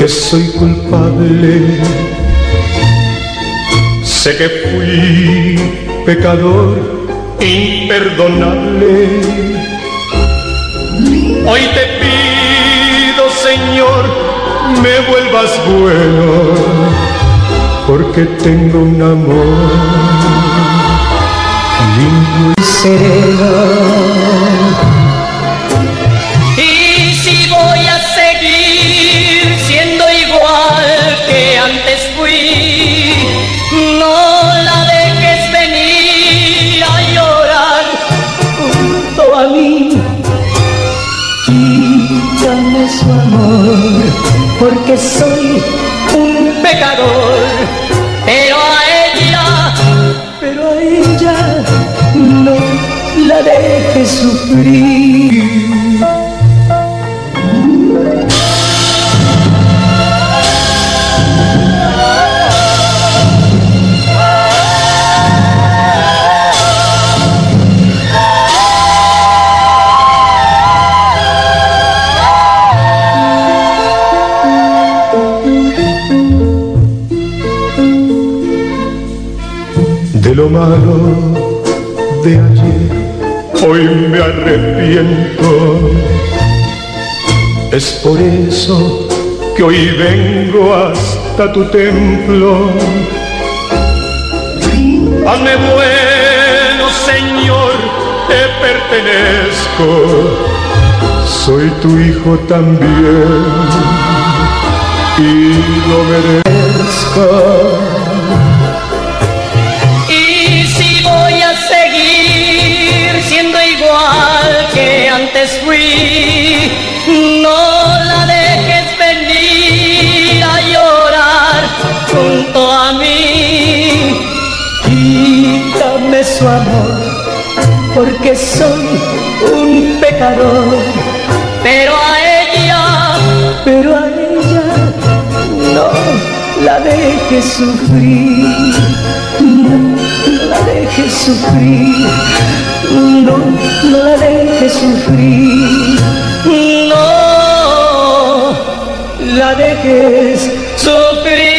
que soy culpable. Sé que fui pecador imperdonable. Hoy te pido, Señor, me vuelvas bueno, porque tengo un amor limpio y sereno. Y si voy a seguir siendo igual que antes fui, no la dejes venir a llorar junto a mí. Quítame su amor, porque soy un pecador, pero a ella no la dejes sufrir. De lo malo de ayer, hoy me arrepiento. Es por eso que hoy vengo hasta tu templo. Hazme bueno, Señor, te pertenezco. Soy tu hijo también y lo merezco. Fui, no la dejes venir a llorar junto a mí. Quítame su amor, porque soy un pecador, pero a ella no la dejes sufrir, no la dejes sufrir. No la dejes sufrir, no la dejes sufrir.